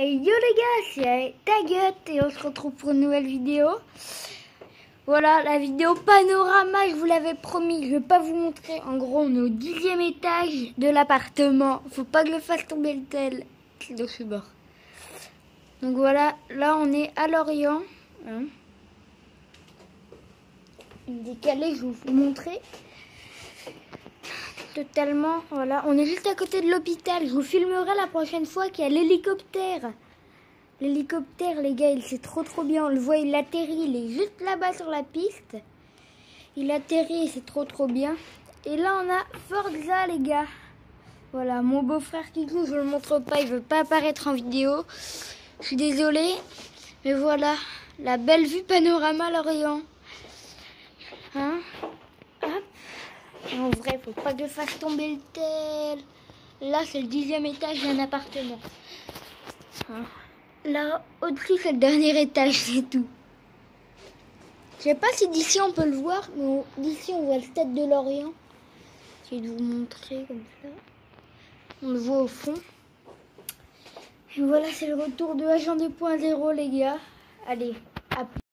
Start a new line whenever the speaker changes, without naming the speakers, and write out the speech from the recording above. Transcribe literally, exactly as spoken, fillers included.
Hey, yo les gars, c'est Taguette et on se retrouve pour une nouvelle vidéo. Voilà, la vidéo panorama, je vous l'avais promis, je vais pas vous montrer. En gros, on est au dixième étage de l'appartement. Faut pas que je fasse tomber le tel, sinon je suis mort. Donc voilà, là on est à Lorient. Hein. Décalé, je vais vous montrer. Totalement, voilà, on est juste à côté de l'hôpital. Je vous filmerai la prochaine fois qu'il y a l'hélicoptère. L'hélicoptère, les gars, il c'est trop trop bien. On le voit, il atterrit, il est juste là-bas sur la piste. Il atterrit, c'est trop trop bien. Et là, on a Forza, les gars. Voilà, mon beau-frère qui joue, je ne le montre pas, il veut pas apparaître en vidéo. Je suis désolée, mais voilà, la belle vue panorama Lorient. Hein? Hop. En vrai, faut pas que je fasse tomber le tel. Là, c'est le dixième étage d'un appartement. Hein? Là, au-dessus, c'est le dernier étage, c'est tout. Je sais pas si d'ici on peut le voir, mais d'ici on voit le stade de Lorient. Je vais vous montrer comme ça. On le voit au fond. Et voilà, c'est le retour de Agent deux point zéro, les gars. Allez, à plus.